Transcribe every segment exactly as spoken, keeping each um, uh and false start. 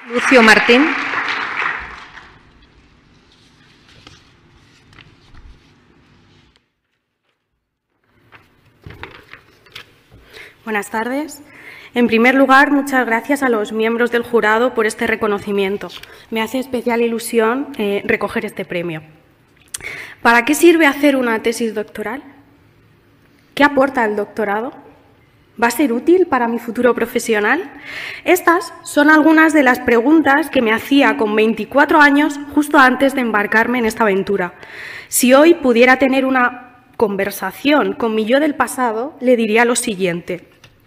Lucio Martín. Buenas tardes. En primer lugar, muchas gracias a los miembros del jurado por este reconocimiento. Me hace especial ilusión eh, recoger este premio. ¿Para qué sirve hacer una tesis doctoral? ¿Qué aporta el doctorado? ¿Va a ser útil para mi futuro profesional? Estas son algunas de las preguntas que me hacía con veinticuatro años justo antes de embarcarme en esta aventura. Si hoy pudiera tener una conversación con mi yo del pasado, le diría lo siguiente.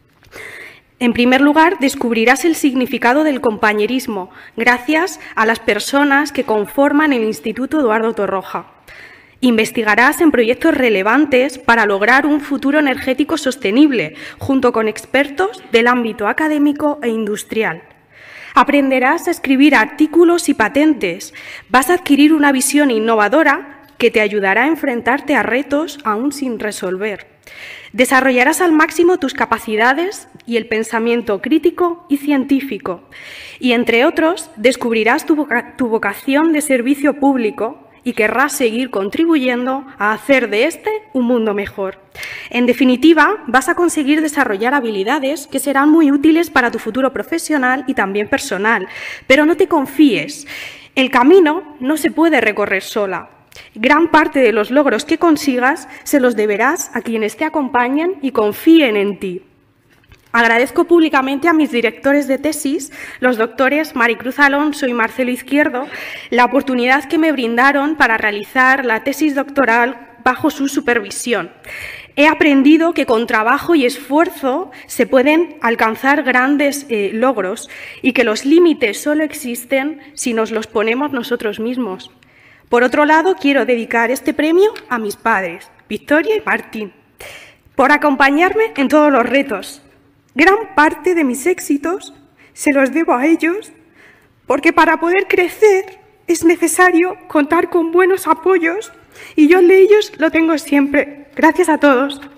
En primer lugar, descubrirás el significado del compañerismo gracias a las personas que conforman el Instituto Eduardo Torroja. Investigarás en proyectos relevantes para lograr un futuro energético sostenible, junto con expertos del ámbito académico e industrial. Aprenderás a escribir artículos y patentes. Vas a adquirir una visión innovadora que te ayudará a enfrentarte a retos aún sin resolver. Desarrollarás al máximo tus capacidades y el pensamiento crítico y científico. Y, entre otros, descubrirás tu, voca- tu vocación de servicio público y querrás seguir contribuyendo a hacer de este un mundo mejor. En definitiva, vas a conseguir desarrollar habilidades que serán muy útiles para tu futuro profesional y también personal. Pero no te confíes, el camino no se puede recorrer sola. Gran parte de los logros que consigas se los deberás a quienes te acompañen y confíen en ti. Agradezco públicamente a mis directores de tesis, los doctores Maricruz Alonso y Marcelo Izquierdo, la oportunidad que me brindaron para realizar la tesis doctoral bajo su supervisión. He aprendido que con trabajo y esfuerzo se pueden alcanzar grandes eh, logros y que los límites solo existen si nos los ponemos nosotros mismos. Por otro lado, quiero dedicar este premio a mis padres, Victoria y Martín, por acompañarme en todos los retos. Gran parte de mis éxitos se los debo a ellos, porque para poder crecer es necesario contar con buenos apoyos y yo el de ellos lo tengo siempre. Gracias a todos.